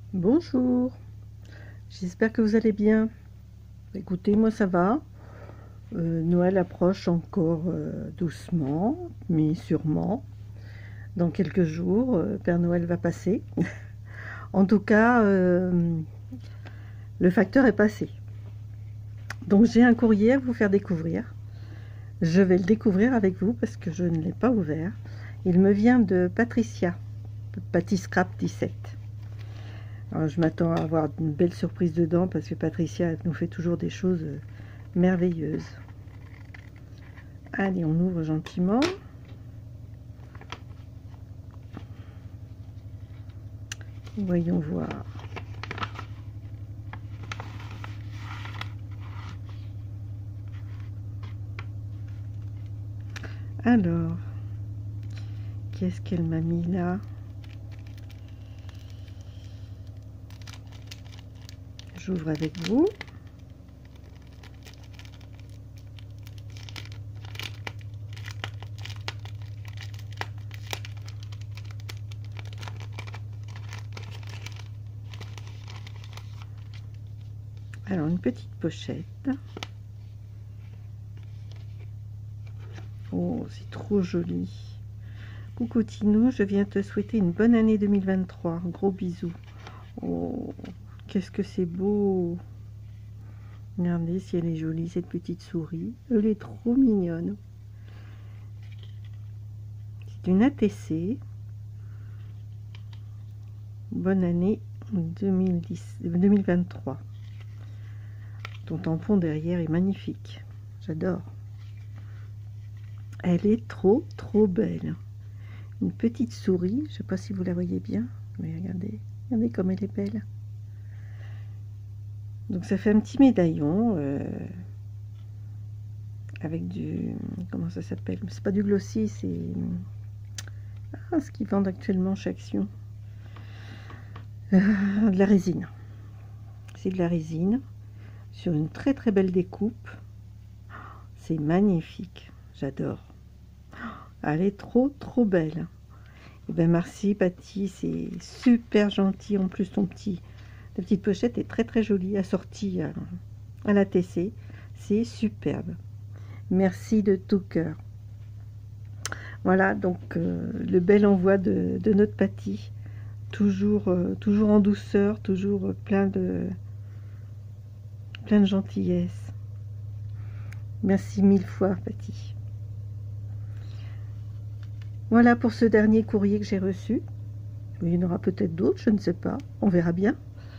Bonjour, j'espère que vous allez bien. Écoutez, moi ça va. Noël approche encore doucement, mais sûrement. Dans quelques jours, Père Noël va passer. En tout cas, le facteur est passé. Donc j'ai un courrier à vous faire découvrir. Je vais le découvrir avec vous parce que je ne l'ai pas ouvert. Il me vient de Patricia, Patyscrap 17. Alors, je m'attends à avoir une belle surprise dedans parce que Patricia nous fait toujours des choses merveilleuses. Allez, on ouvre gentiment. Voyons voir. Alors, qu'est-ce qu'elle m'a mis là? J'ouvre avec vous. Alors, une petite pochette. Oh, c'est trop joli. Coucou Tinou, je viens te souhaiter une bonne année 2023. Gros bisous. Oh, qu'est-ce que c'est beau. Regardez si elle est jolie, cette petite souris. Elle est trop mignonne. C'est une ATC. Bonne année 2023. Ton tampon derrière est magnifique. J'adore. Elle est trop belle. Une petite souris. Je ne sais pas si vous la voyez bien. Mais regardez. Regardez comme elle est belle. Donc ça fait un petit médaillon avec du... Comment ça s'appelle? C'est pas du glossy, c'est... Ah, ce qu'ils vendent actuellement chez Action. De la résine. C'est de la résine sur une très belle découpe. C'est magnifique. J'adore. Elle est trop belle. Et ben merci Patty, c'est super gentil. En plus ta petite pochette est très jolie, assortie à la TC. C'est superbe. Merci de tout cœur. Voilà donc le bel envoi de notre Patty. Toujours en douceur, toujours plein de gentillesse. Merci mille fois Patty. Voilà pour ce dernier courrier que j'ai reçu. Il y en aura peut-être d'autres, je ne sais pas. On verra bien.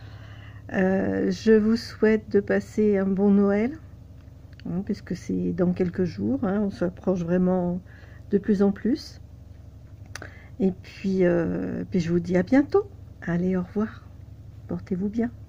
Je vous souhaite de passer un bon Noël, hein, puisque c'est dans quelques jours. Hein, on s'approche vraiment de plus en plus. Et puis je vous dis à bientôt. Allez, au revoir. Portez-vous bien.